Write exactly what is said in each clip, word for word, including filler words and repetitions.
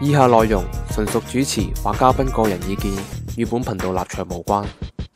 以下內容純屬主持或嘉賓個人意見，與本頻道立場無關。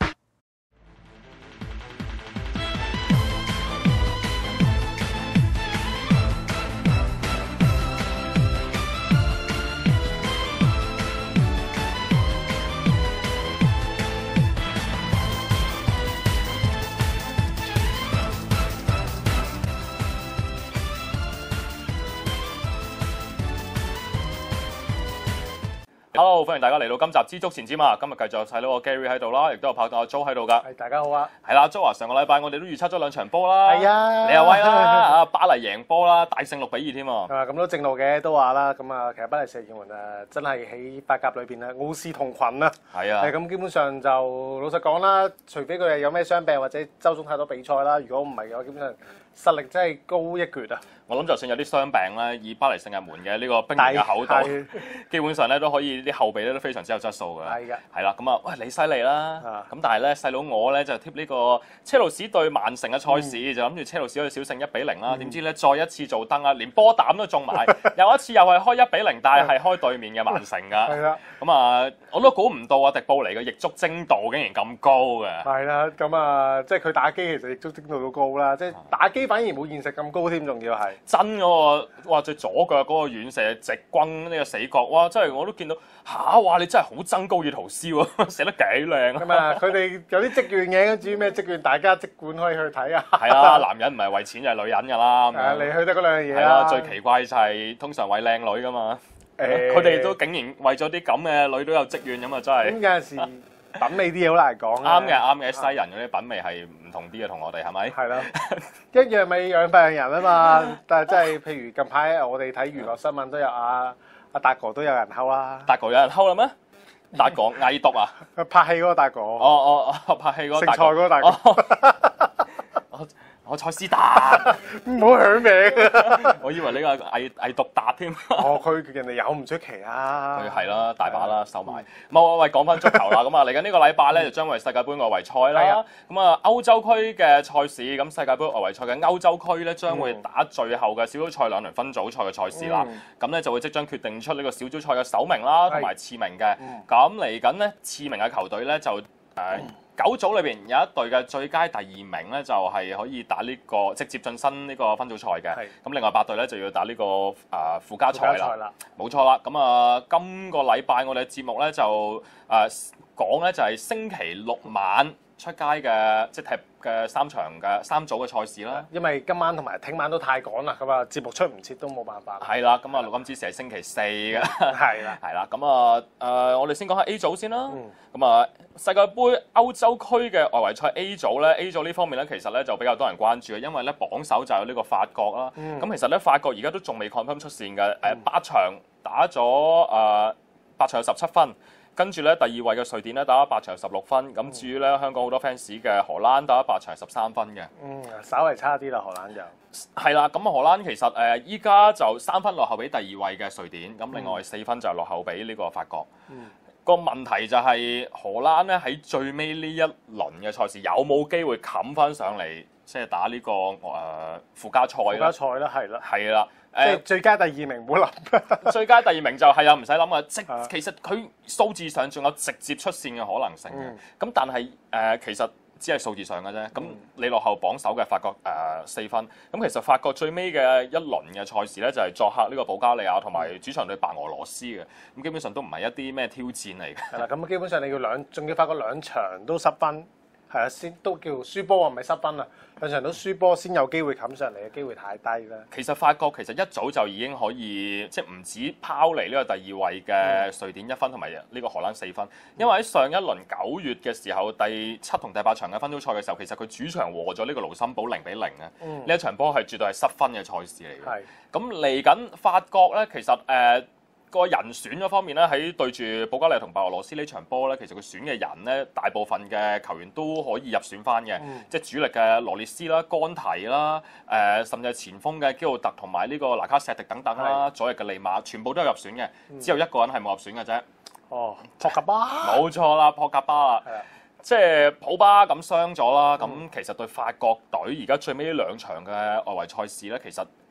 Hello， 歡迎大家嚟到今集知足前瞻啊！今日繼續細佬個 Gary 喺度啦，亦都有拍檔阿 Jo 喺度噶。 係大家好啊！ 係啦 ，Jo 啊，上個禮拜我哋都預測咗兩場波啦。 係啊， 你又威啦，啊巴黎贏波啦，大勝六比二添啊！ 咁都正路嘅，都話啦，咁啊，其實巴黎聖日耳門啊，真係喺法甲裏邊咧，傲視同群啊！ 係啊， 咁基本上就老實講啦，除非佢哋有咩傷病或者周中太多比賽啦，如果唔係嘅話，基本上實力真係高一橛啊！ 我諗就算有啲傷病咧，以巴黎聖日門嘅呢個兵員嘅厚度，基本上咧都可以啲後備咧都非常之有質素嘅。 係嘅， 係啦，咁啊，喂你犀利啦！咁但係咧細佬我咧就貼呢個車路士對曼城嘅賽事，嗯、就諗住車路士可以小勝一比零啦。點、嗯、知咧再一次做燈啊，連波膽都中埋，有一次又係開一比零，但係係開對面嘅曼城㗎。係啦，咁啊我都估唔到啊，迪布尼嘅翼足精度竟然咁高嘅。係啦，咁啊即係佢打機其實翼足精度都高啦，即係打機反而冇現實咁高添，仲要係。真嗰、嗰個，哇！最左腳嗰個遠射直轟呢個死角，哇！真係我都見到嚇，哇！你真係好憎高爾圖斯喎，射得幾靚啊！咁啊，佢哋有啲職員嘅，跟住咩職員，大家即管可以去睇啊！係啊，男人唔係為錢就係女人㗎啦。係啊，你去得嗰兩樣嘢啦。最奇怪就係通常為靚女㗎嘛，誒，佢哋都竟然為咗啲咁嘅女都有職員咁啊！真係。咁有陣時。品味啲嘢好難講啊！啱嘅，啱嘅，西人嗰啲品味係唔同啲嘅，同我哋係咪？係啦，一樣咪養病人啊嘛！但係真係，譬如近排我哋睇娛樂新聞都有阿阿達哥都有人溝啦。達哥有人溝啦咩？達哥偽毒啊！拍戲嗰個達哥。哦哦哦，拍戲嗰個。食菜嗰個達哥。我蔡思達，唔好響名。我以為呢個偽偽毒達添。哦，佢人哋有唔出奇啊。佢係啦，大把啦，收埋。冇喂，講翻足球啦。咁啊，嚟緊呢個禮拜咧就將會世界盃外圍賽啦。咁啊，歐洲區嘅賽事，咁世界盃外圍賽嘅歐洲區咧將會打最後嘅小組賽兩輪分組賽嘅賽事啦。咁咧就會即將決定出呢個小組賽嘅首名啦，同埋次名嘅。咁嚟緊咧次名嘅球隊咧就誒。九組裏邊有一隊嘅最佳第二名咧，就係可以打呢個直接晉身呢個分組賽嘅。咁另外八隊咧就要打呢個誒附加賽啦。冇錯啦。咁啊，今個禮拜我哋嘅節目咧就誒講咧就係星期六晚出街嘅即係踢嘅三場嘅三組嘅賽事啦。因為今晚同埋聽晚都太趕啦，咁啊節目出唔切都冇辦法。係啦，咁啊錄音之時係星期四嘅。係啦，係啦，咁啊誒我哋先講下 A 組先啦。咁啊世界盃歐洲區嘅外圍賽 A 組咧 ，A 組呢方面咧其實咧就比較多人關注嘅，因為咧榜首就有呢個法國啦。咁、嗯、其實咧法國而家都仲未 confirm 出線嘅，誒、嗯、八場打咗誒八場有十七分。跟住咧，第二位嘅瑞典咧打咗八場十六分。咁、嗯、至於咧香港好多 fans 嘅荷蘭打咗八場十三分嘅。嗯，稍為差啲啦，荷蘭就係啦。咁荷蘭其實誒依家就三分落後俾第二位嘅瑞典，咁另外四分就落後俾呢個法國。嗯，個問題就係荷蘭咧喺最尾呢一輪嘅賽事有冇機會冚翻上嚟，即係打呢、這個誒、呃、附加賽咧？附加賽啦，係啦，係啦。即係最佳第二名唔好諗，最佳第二名就係啊唔使諗啊，即其實佢數字上仲有直接出線嘅可能性嘅，咁、嗯、但係誒、呃、其實只係數字上嘅啫。咁、嗯、你落後榜首嘅法國誒四、呃、分，咁其實法國最尾嘅一輪嘅賽事咧就係、是、作客呢個保加利亞同埋主場對白俄羅斯嘅，咁基本上都唔係一啲咩挑戰嚟嘅。係啦，咁基本上你要兩，仲要法國兩場都失分。係啊，先都叫輸波啊，唔係失分啊。兩場都輸波先有機會冚上嚟嘅機會太低啦。其實法國其實一早就已經可以即係唔止拋離呢個第二位嘅瑞典一分同埋呢個荷蘭四分，因為喺上一輪九月嘅時候第七同第八場嘅分組賽嘅時候，其實佢主場和咗呢個盧森堡零比零啊。呢、嗯、一場波係絕對係失分嘅賽事嚟嘅。係咁嚟緊法國咧，其實誒。呃個人選嗰方面咧，喺對住保加利亞同白俄羅斯呢場波咧，其實佢選嘅人咧，大部分嘅球員都可以入選翻嘅，嗯、即係主力嘅羅列斯啦、干提啦，誒、呃、甚至係前鋒嘅基奧特同埋呢個拿卡錫迪等等啦，左翼嘅利馬，全部都有入選嘅，嗯、只有一個人係冇入選嘅啫。哦，博格巴，冇錯啦，博格巴啦。即係普巴咁傷咗啦，咁、嗯、其實對法國隊而家最尾呢兩場嘅外圍賽事咧，其實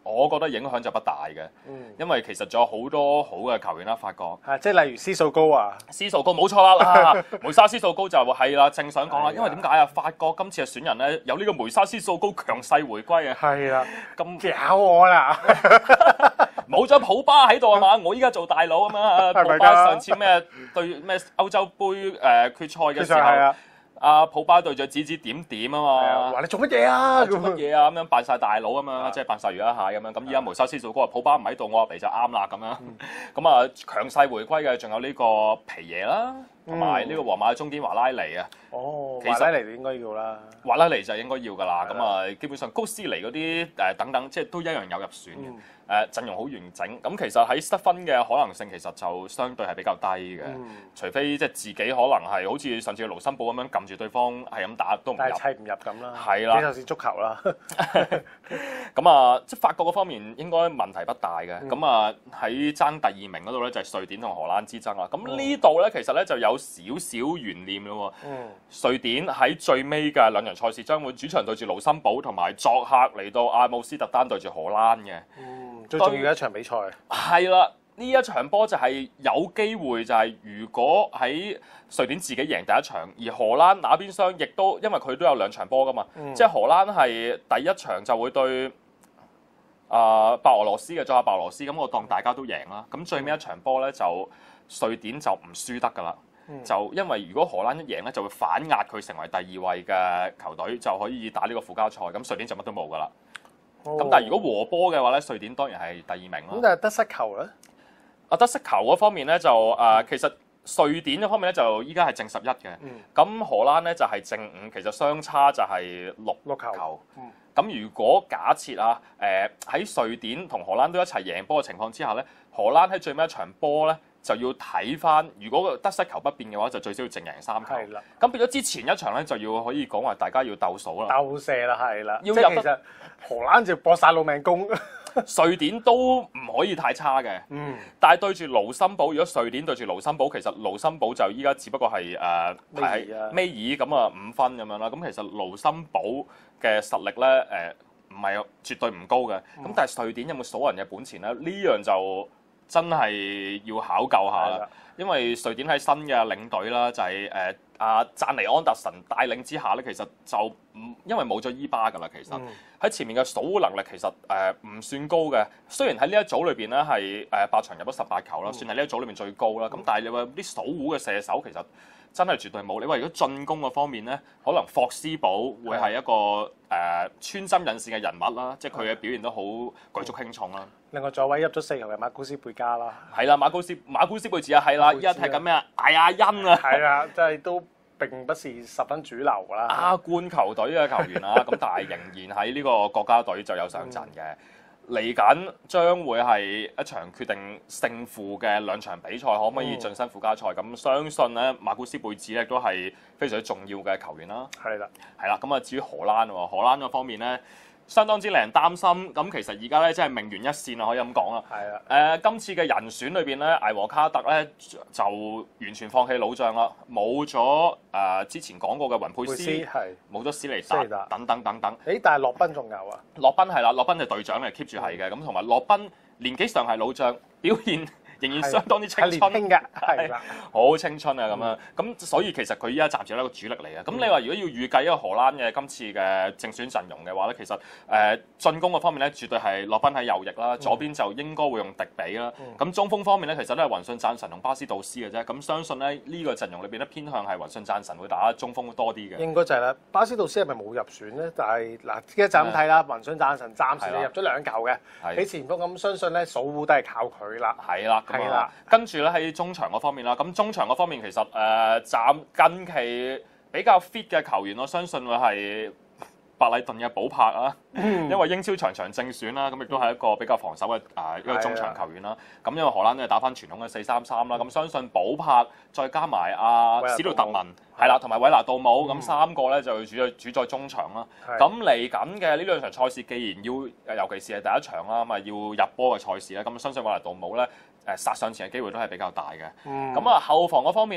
我覺得影響就不大嘅， 嗯、 因為其實仲有好多好嘅球員啦，法國。 係即係例如斯素高啊， 斯素高冇錯啦，梅沙斯素高就係啦，正想講啦，因為點解啊？法國今次嘅選人咧有呢個梅沙斯素高強勢回歸啊， 係啦， 咁搞我啦， 冇咗普巴喺度啊嘛，我依家做大佬啊嘛，普巴上次咩對咩歐洲杯誒、呃、決賽嘅時候。阿普巴對住指指點點啊嘛， 話你做乜嘢啊？ 做乜嘢啊？咁樣扮晒大佬咁樣，即係扮晒魚一下咁樣。咁依家梅沙斯素高話普巴唔喺度，我入嚟就啱啦咁樣。咁啊強勢回歸嘅仲有呢個皮耶啦，同埋呢個皇馬嘅中堅華拉尼啊。 哦，華拉尼應該要啦。 華拉尼就應該要㗎啦。咁啊，基本上高斯尼嗰啲誒等等，即係都一樣有入選嘅。誒陣容好完整，咁其實喺失分嘅可能性其實就相對係比較低嘅，嗯、除非即係自己可能係好似上次嘅盧森堡咁樣撳住對方係咁打都唔入， 但係砌唔入咁啦。 係啦， 就算足球啦。 咁啊，即係法國嗰方面應該問題不大嘅。咁、嗯、啊喺爭第二名嗰度咧就係瑞典同荷蘭之爭啦。咁呢度咧其實咧就有少少懸念咯。嗯、瑞典喺最尾嘅兩場賽事將會主場對住盧森堡，同埋作客嚟到阿姆斯特丹對住荷蘭嘅。嗯最重要嘅一場比賽係啦，呢一場波就係有機會就係如果喺瑞典自己贏第一場，而荷蘭那邊廂亦都因為佢都有兩場波噶嘛，嗯、即係荷蘭係第一場就會對啊、呃、白俄羅斯嘅，再下白俄羅斯，咁我當大家都贏啦。咁最尾一場波咧就瑞典就唔輸得噶啦，嗯、就因為如果荷蘭一贏咧就會反壓佢成為第二位嘅球隊，就可以打呢個附加賽，咁瑞典就乜都冇噶啦。咁、哦、但係如果和波嘅話咧，瑞典當然係第二名啦。 咁但係得失球咧？ 啊，得失球嗰方面咧就誒、呃，其實瑞典嗰方面咧就依家係正十一嘅。咁、嗯、荷蘭咧就係正五，其實相差就係六六球。咁、嗯、如果假設啊，誒、呃、喺瑞典同荷蘭都一齊贏波嘅情況之下咧，荷蘭喺最尾一場波咧就要睇翻，如果個得失球不變嘅話，就最少要淨贏三球。係啦。咁變咗之前一場咧就要可以講話大家要鬥數啦。 鬥射啦，係啦。 要入得。 荷蘭就搏晒老命功， 瑞典都唔可以太差嘅。嗯，但係對住盧森堡，如果瑞典對住盧森堡，其實盧森堡就依家只不過係誒排喺尾二咁啊五分咁樣啦。咁其實盧森堡嘅實力咧誒唔係絕對唔高嘅。咁、嗯、但係瑞典有冇數人嘅本錢咧？呢樣就真係要考究下啦。的因為瑞典喺新嘅領隊啦，就係誒阿贊尼安特臣帶領之下咧，其實就唔因為冇咗伊巴噶啦，其實喺、嗯、前面嘅數能力其實誒唔、呃、算高嘅。雖然喺呢一組裏邊咧係誒八場入咗十八球啦，嗯、算係呢一組裏面最高啦。咁、嗯、但係你話啲數糊嘅射手其實真係絕對冇。你話如果進攻嘅方面咧，可能霍斯堡會係一個誒、呃、穿針引線嘅人物啦，即係佢嘅表現都好舉足輕重啦。 另外左位入咗四球嘅馬古斯貝加啦， 係啦，馬古斯馬古斯貝治啊，係啦，依家踢緊咩啊？艾亞恩啊， 係啊，即係都並不是十分主流啦。 亞冠球隊嘅球員啊，咁但係仍然喺呢個國家隊就有上陣嘅。嚟緊將會係一場決定勝負嘅兩場比賽，可唔可以晉身附加賽？咁、嗯、相信咧，馬古斯貝治咧都係非常之重要嘅球員啦。係啦的，係啦。咁啊，至於荷蘭喎，荷蘭嗰方面咧，相當之令人擔心。咁其實而家咧真係命懸一線啊，可以咁講啊。係啊的。誒、呃，今次嘅人選裏邊咧，艾和卡特咧就完全放棄老將啦，冇咗誒之前講過嘅雲佩斯，冇咗史尼達等等等等。 誒，但係洛賓仲有啊？ 洛賓係啦，洛賓係隊長嚟 keep 住係嘅。咁同埋洛賓年紀上係老將，表現仍然相當之青春， 係年輕嘅，係啦， 好青春啊咁樣。咁所以其實佢依家暫時係一個主力嚟嘅。咁你話如果要預計一個荷蘭嘅今次嘅正選陣容嘅話咧，其實誒進攻嘅方面咧，絕對係洛賓喺右翼啦，左邊就應該會用迪比啦。咁中鋒方面咧，其實都係雲信贊臣同巴斯杜斯嘅啫。咁相信咧呢個陣容裏邊咧偏向係雲信贊臣會打中鋒多啲嘅。 應該就係啦。巴斯杜斯係咪冇入選咧？但係嗱，依家就咁睇啦。雲信贊臣暫時就入咗兩球嘅，喺前鋒咁，相信咧數戶都係靠佢啦。 係啦。係啦，跟住咧喺中場嗰方面啦，咁中場嗰方面其實誒暫、呃、近期比較 fit 嘅球員，我相信會係白禮頓嘅保柏啦，嗯、因為英超場場正選啦，咁亦都係一個比較防守嘅誒一個中場球員啦。咁的因為荷蘭都係打翻傳統嘅四三三啦，咁相信保柏再加埋阿、啊、史杜特文係啦，同埋韋拿杜姆，咁、嗯、三個咧就主在主宰中場啦。咁嚟緊嘅呢兩場賽事，既然要尤其是係第一場啦，咁啊要入波嘅賽事咧，咁相信韋拿杜姆咧。誒殺上前嘅機會都係比較大嘅，咁啊、嗯、後防嗰方面咧，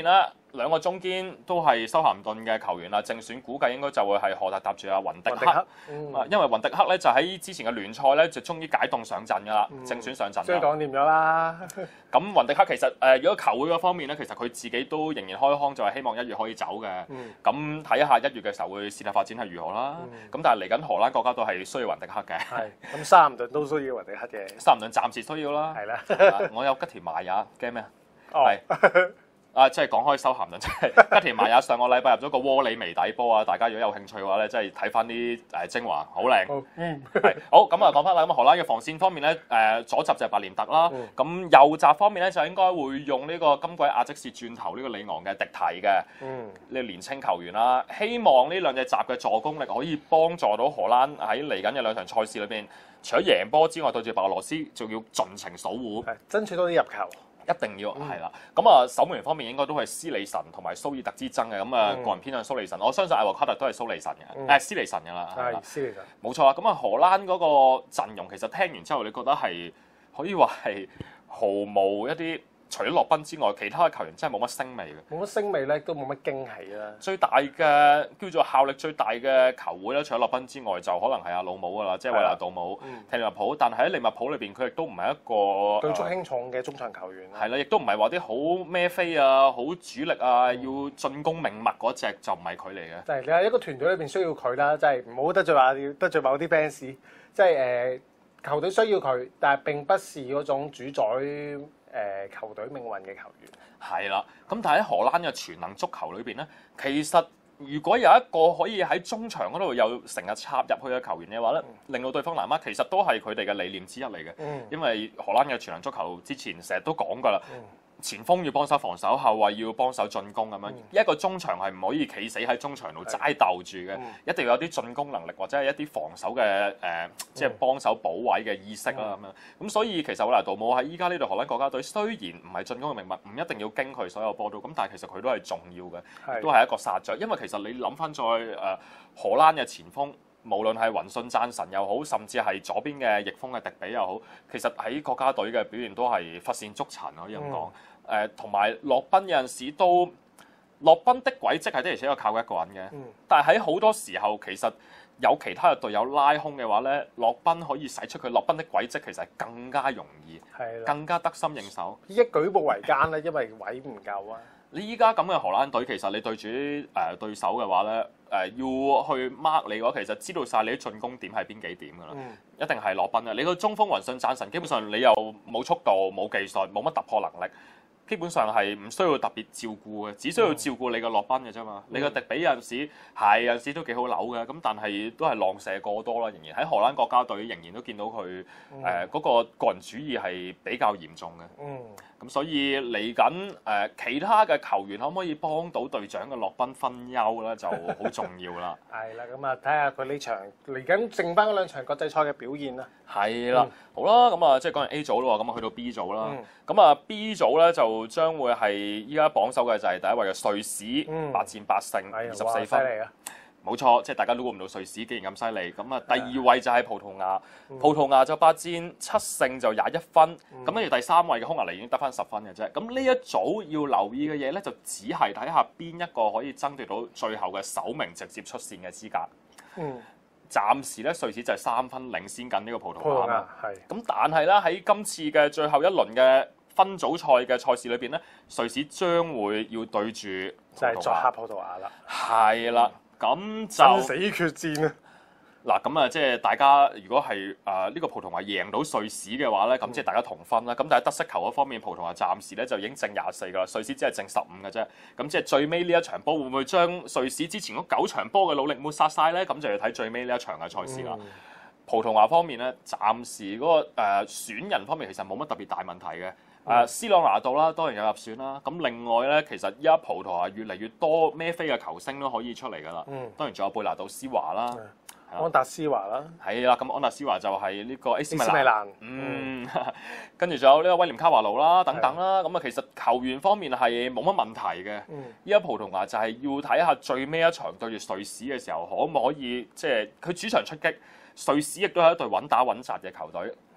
兩個中堅都係修咸頓嘅球員啦，正選估計應該就會係荷達搭住阿雲迪克。迪克嗯、因為雲迪克咧就喺之前嘅聯賽咧就終於解凍上陣㗎啦，嗯、正選上陣。 所以講掂咗啦。 咁雲迪克其實誒、呃，如果球會嗰方面咧，其實佢自己都仍然開腔，就係希望一月可以走嘅。咁睇、嗯、一下一月嘅時候會事態發展係如何啦。咁、嗯、但係嚟緊荷蘭國家都係需要雲迪克嘅。係。咁修咸頓都需要雲迪克嘅。 修咸頓暫時需要啦。係啦。我有吉田麻也驚咩啊？係。 哦啊，即係講開修咸頓，即係吉田麻也上個禮拜入咗個窩里微底波啊！大家如果有興趣嘅話咧，即係睇翻啲誒精華，好靚。好，嗯，係好咁啊，講翻啦。咁荷蘭嘅防線方面咧，誒左閘就係白連特啦。咁、嗯、右閘方面咧，就應該會用呢個今季亞積士轉頭呢個里昂嘅迪提嘅，嗯，呢個年青球員啦。希望呢兩隻閘嘅助攻力可以幫助到荷蘭喺嚟緊嘅兩場賽事裏邊，除咗贏波之外，對住白俄羅斯仲要盡情守護， 爭取多啲入球。 一定要係啦，咁啊、嗯、守門員方面應該都係斯利臣同埋蘇爾特之爭嘅，咁啊、嗯、個人偏向蘇利臣，我相信艾華卡特都係蘇利臣嘅，誒、嗯啊、斯利臣嘅啦， 係斯利臣， 冇錯啦。咁啊荷蘭嗰個陣容其實聽完之後，你覺得係可以話係毫無一啲。除咗洛賓之外，其他嘅球員真係冇乜星味嘅。冇乜星味咧，都冇乜驚喜啦。 最大嘅叫做效力最大嘅球會咧，除咗洛賓之外，就可能係阿老姆噶啦，即係維納杜姆、嗯、踢利物浦。但係喺利物浦裏邊，佢亦都唔係一個舉足輕重嘅中場球員。 係啦，亦都唔係話啲好孭飛啊、好主力啊、嗯、要進攻命脈嗰隻，就唔係佢嚟嘅。 就係你喺一個團隊裏邊需要佢啦，即係唔好得罪話要得罪某啲 fans，即係誒球隊需要佢，但係並不是嗰種主宰。誒球隊命運嘅球員係啦，咁但係喺荷蘭嘅全能足球裏邊咧，其實如果有一個可以喺中場嗰度又成日插入去嘅球員嘅話咧，嗯、令到對方難嗎？其實都係佢哋嘅理念之一嚟嘅，嗯、因為荷蘭嘅全能足球之前成日都講㗎啦。嗯前鋒要幫手防守，後衞要幫手進攻咁樣。嗯、一個中場係唔可以企死喺中場度齋鬥住嘅，嗯、一定要有啲進攻能力或者係一啲防守嘅誒、呃，即係幫手補位嘅意識啦咁樣。咁、嗯、所以其實維納杜姆喺依家呢隊荷蘭國家隊，雖然唔係進攻嘅命脈，唔一定要經佢所有波都，咁但係其實佢都係重要嘅，是都係一個殺著。因為其實你諗翻再誒、呃、荷蘭嘅前鋒。無論係雲信贊神又好，甚至係左邊嘅翼鋒嘅迪比又好，其實喺國家隊嘅表現都係乏善足陳可以咁講。誒同埋洛賓有陣時都，洛賓的軌跡係的而且確靠一個人嘅。嗯、但係喺好多時候其實有其他嘅隊友拉空嘅話咧，洛賓可以使出佢洛賓的軌跡，其實係更加容易，的更加得心應手。 一舉步維艱咧，因為位唔夠啊。 你依家咁嘅荷蘭隊，其實你對住誒、呃、對手嘅話咧，誒、呃、要去 mark 你嘅話，其實知道晒你啲進攻點係邊幾點㗎啦，嗯、一定係洛賓啊！你個中鋒雲信贊神，基本上你又冇速度、冇技術、冇乜突破能力。基本上係唔需要特別照顧嘅，只需要照顧你個洛賓嘅啫嘛。嗯、你個迪比有陣時係有陣時都幾好扭嘅，咁但係都係浪射過多啦。仍然喺荷蘭國家隊仍然都見到佢誒嗰個個人主義係比較嚴重嘅。嗯，咁所以嚟緊誒其他嘅球員可唔可以幫到隊長嘅洛賓分憂咧，就好重要啦。係啦，咁啊睇下佢呢場嚟緊剩翻嗰兩場國際賽嘅表現啦。 係啦，嗯、好啦，咁啊即係講完 A 組咯，咁啊去到 B 組啦。咁啊、嗯、B 組咧就將會係依家榜首嘅就係第一位嘅瑞士，八、嗯、戰八勝，二十四分。冇錯，即係大家都估唔到瑞士竟然咁犀利。咁啊，第二位就係葡萄牙，嗯、葡萄牙就八戰七勝就廿一分。咁跟住第三位嘅匈牙利已經得翻十分嘅啫。咁呢一組要留意嘅嘢咧，就只係睇下邊一個可以爭奪到最後嘅首名直接出線嘅資格。嗯，暫時咧瑞士就係三分領先緊呢個葡萄牙。係。咁但係咧喺今次嘅最後一輪嘅分組賽嘅賽事裏邊咧，瑞士將會要對住就係作客葡萄牙啦。 係啦。咁就生死決戰啊！ 嗱，咁啊，即係大家如果係誒呢個葡萄牙贏到瑞士嘅話咧，咁、嗯、即係大家同分啦。咁但係得失球嗰方面，葡萄牙暫時咧就已經正廿四噶啦，瑞士只係正十五嘅啫。咁即係最尾呢一場波會唔會將瑞士之前嗰九場波嘅努力抹殺晒咧？咁就要睇最尾呢一場嘅賽事啦。嗯、葡萄牙方面咧，暫時嗰、那個誒、呃、選人方面其實冇乜特別大問題嘅。誒、嗯 uh, C 朗拿度啦，當然有入選啦。咁另外咧，其實依家葡萄牙越嚟越多孭飛嘅球星都可以出嚟㗎啦。嗯，當然仲有貝拿度斯華啦， 嗯、安達斯華啦。 係啦，咁安達斯華就係呢個 A C 米蘭。 米蘭嗯，跟住仲有呢個威廉卡華路啦，等等啦。咁啊，其實球員方面係冇乜問題嘅。依家、嗯、葡萄牙就係要睇下最尾一場對住瑞士嘅時候，可唔可以即係佢主場出擊？瑞士亦都係一隊穩打穩紮嘅球隊。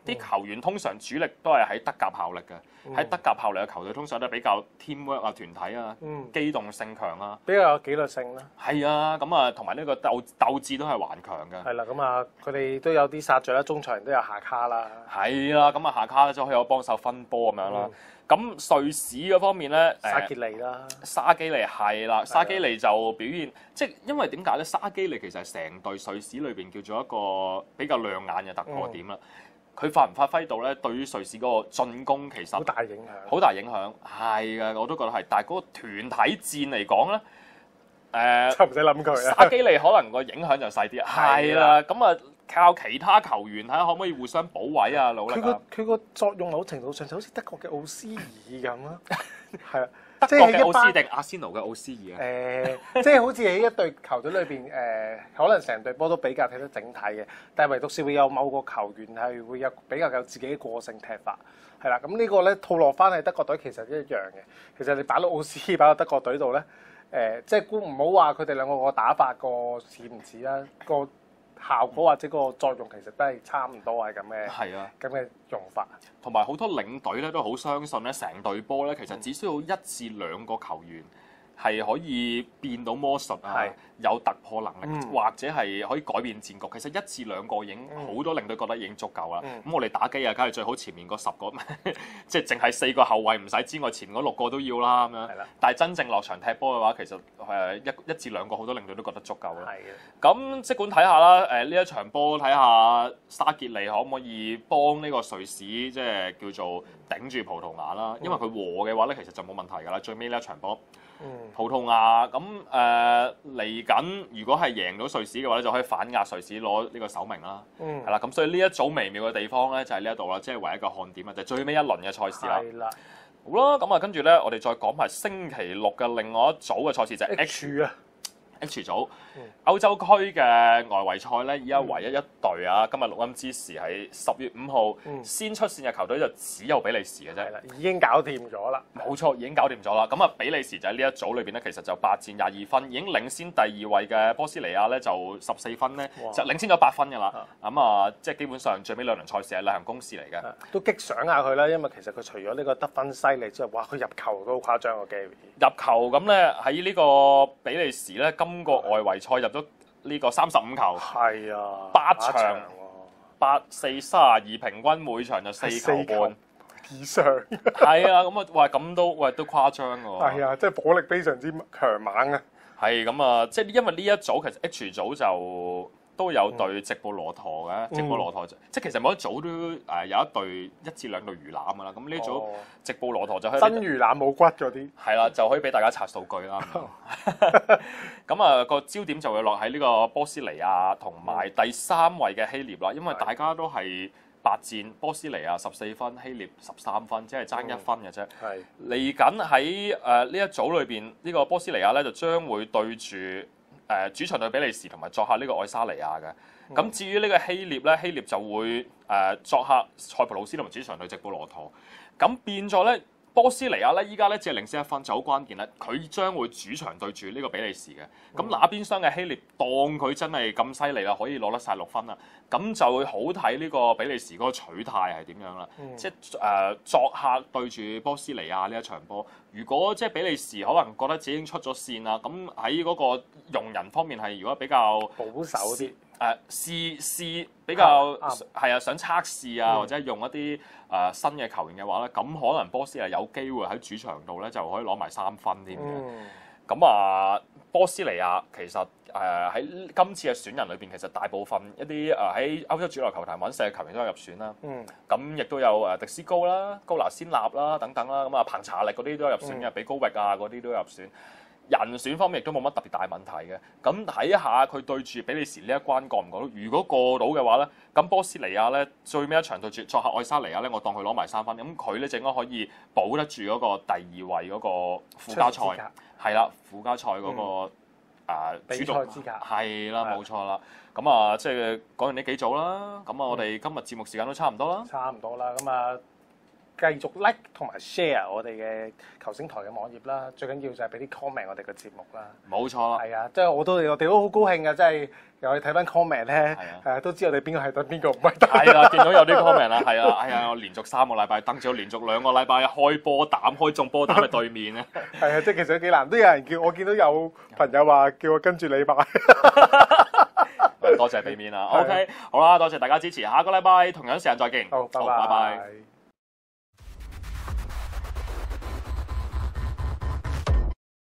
啲球員通常主力都係喺德甲效力嘅，喺、嗯、德甲效力嘅球隊通常都比較 teamwork 啊、團體啊、嗯、機動性強啊， 比較有紀律性啦。 係啊，咁啊同埋呢個鬥鬥志都係頑強嘅。 係啦，咁啊佢哋都有啲殺著啦，中場人都有下卡啦。 係啦，咁啊下卡就可以有幫手分波咁樣啦。咁、嗯、瑞士嗰方面咧， 沙基利啦， 沙基利係啦，沙基利就表現即係因為點解咧？沙基利其實係成隊瑞士裏邊叫做一個比較亮眼嘅突破點啦。佢、嗯、發唔發揮到咧？對於瑞士嗰個進攻其實好大影響， 好大影響係嘅，我都覺得係。但係嗰個團體戰嚟講咧，誒、呃， 就唔使諗佢啦。 沙基利可能個影響就細啲，係啦。咁啊，靠其他球員睇下可唔可以互相補位啊，努力啊。佢個佢個作用某程度上就好似德國嘅奧斯爾咁啦，係啊。 德國嘅奧斯定阿仙奴嘅奧斯爾啊？誒、 呃，即係好似喺一隊球隊裏邊，誒、呃，可能成隊波都比較睇得整體嘅，但係唯獨是會有某個球員係會有比較有自己嘅個性踢法，係啦。咁呢個咧套落翻喺德國隊其實一樣嘅。其實你擺到奧斯爾擺到德國隊度咧，誒、呃，即係估唔好話佢哋兩個個打法個似唔似啦，個效果或者個作用其實都係差唔多係咁嘅，係啊，咁嘅用法。 同埋好多領隊咧都好相信咧，成隊波咧其實只需要一至兩個球員係可以變到魔術啊，有突破能力，嗯、或者係可以改變戰局。其實一至兩個已經好、嗯、多領隊覺得已經足夠啦。咁、嗯、我哋打機啊，梗係最好前面嗰十個，即係淨係四個後衞唔使之外，前嗰六個都要啦咁樣。但係真正落場踢波嘅話，其實誒一一至兩個好多領隊都覺得足夠啦。咁即管睇下啦，誒呢一場波睇下沙傑利可唔可以幫呢個瑞士即係叫做頂住葡萄牙啦？因為佢和嘅話咧，其實就冇問題㗎啦。最尾呢一場波。嗯、葡萄牙咁誒嚟緊，如果係贏到瑞士嘅話咧，就可以反壓瑞士攞呢個首名啦。係啦、嗯，咁所以呢一組微妙嘅地方咧，就係呢一度啦，即係唯一一個看點啊，就係、最尾一輪嘅賽事啦。係啦，好啦，咁啊，跟住咧，我哋再講埋星期六嘅另外一組嘅賽事就係 H 啊。H 組歐洲區嘅外圍賽咧，而家唯一一隊啊，今日錄音之時係十月五號先出線嘅球隊就只有比利時嘅啫， 已經搞掂咗啦。 冇錯，已經搞掂咗啦。咁啊，比利時就喺呢一組裏邊咧，其實就八戰廿二分，已經領先第二位嘅波斯尼亞咧就十四分咧，就領先咗八分㗎啦。咁啊，即係基本上最尾兩輪賽事係例行公事嚟嘅。 都激賞下佢啦，因為其實佢除咗呢個得分犀利之外，哇，佢入球都好誇張個 Gary。 入球咁咧喺呢個比利時咧，今個外圍賽入咗呢個三十五球， 係啊， 八場八四三十二，平均每場就四球半以上。 係啊，咁啊，喂，咁都喂都誇張喎。 係啊，即係火力非常之強猛啊。 係咁啊，即係因為呢一組其實 H 組就都有對直布羅陀嘅，直布羅陀即係其實每一組都誒有一隊一至兩隊魚腩㗎啦。咁呢組直布羅陀就可以真魚腩冇骨嗰啲， 係啦，就可以俾大家刷數據啦。咁啊，個焦點就會落喺呢個波斯尼亞同埋第三位嘅希臘啦，因為大家都係八戰，波斯尼亞十四分，希臘十三分，只係爭一分嘅啫。係嚟緊喺誒呢一組裏邊，呢個波斯尼亞咧就將會對住誒主場對比利時同埋作客呢個愛沙尼亞嘅。咁、嗯、至於呢個希臘咧，希臘就會誒作客塞浦路斯同埋主場對直布羅陀。咁變咗咧，波斯尼亞咧依家咧只係領先一分，就好關鍵啦。佢將會主場對住呢個比利時嘅。咁、嗯、那邊廂嘅希臘當佢真係咁犀利啦，可以攞得晒六分啦。咁就會好睇呢個比利時嗰個取態係點樣啦。嗯、即係誒、呃、作客對住波斯尼亞呢一場波，如果即係比利時可能覺得自己已經出咗線啦，咁喺嗰個用人方面係如果比較保守啲。 誒、呃、試試比較係啊，想測試啊，嗯、或者用一啲誒、呃、新嘅球員嘅話咧，咁可能波斯係有機會喺主場度咧就可以攞埋三分添嘅。咁、嗯、啊，波斯尼亞其實誒喺、呃、今次嘅選人裏邊，其實大部分一啲誒喺歐洲主流球壇揾食嘅球員都有入選啦。咁亦、嗯、都有誒迪斯高啦、高拿仙納啦等等啦。咁啊，彭查力嗰啲都有入選嘅，比高域啊嗰啲都有入選。人選方面亦都冇乜特別大問題嘅，咁睇下佢對住比利時呢一關過唔過到？如果過到嘅話咧，咁波斯尼亞咧最尾一場對住作客愛沙尼亞咧，我當佢攞埋三分，咁佢咧就應該可以保得住嗰個第二位嗰個附加賽，係啦，附加賽嗰、那個誒、嗯呃、主動資格，係啦，冇錯啦。咁啊，即係講完呢幾組啦，咁啊，我哋今日節目時間都差唔多啦， 差唔多啦，咁啊。 繼續 like 同埋 share 我哋嘅球星台嘅網頁啦，最緊要就係俾啲 comment 我哋嘅節目啦。 冇錯。 係啊，即係我都我哋都好高興嘅，即係又去睇翻 comment 咧，係啊，都知我哋邊個係得邊個唔係得。 係啦，見到有啲 comment 啦，係啊，哎呀，我連續三個禮拜登咗，連續兩個禮拜開波膽開中波膽嘅對面咧。 係啊，即係其實都幾難，都有人叫我見到有朋友話叫我跟住你買。 多謝俾面啦。OK， 好啦，多謝大家支持，下個禮拜同樣時間再見。 好，拜拜拜。